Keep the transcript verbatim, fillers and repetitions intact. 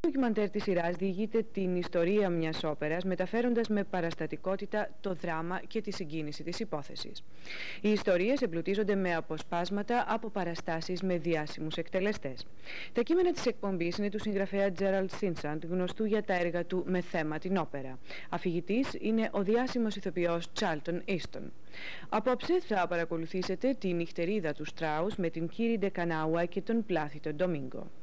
Το ντοκιμαντέρ της σειράς διηγείται την ιστορία μιας όπερας, μεταφέροντας με παραστατικότητα το δράμα και τη συγκίνηση της υπόθεσης. Οι ιστορίες εμπλουτίζονται με αποσπάσματα από παραστάσεις με διάσημους εκτελεστές. Τα κείμενα της εκπομπής είναι του συγγραφέα Gerald Sinsand, γνωστού για τα έργα του με θέμα την όπερα. Αφηγητής είναι ο διάσημος ηθοποιός Charlton Heston. Απόψε θα παρακολουθήσετε τη νυχτερίδα του Στράους με την Κίρι Ντεκανάουα και τον Πλάθητο Ντομίνγκο.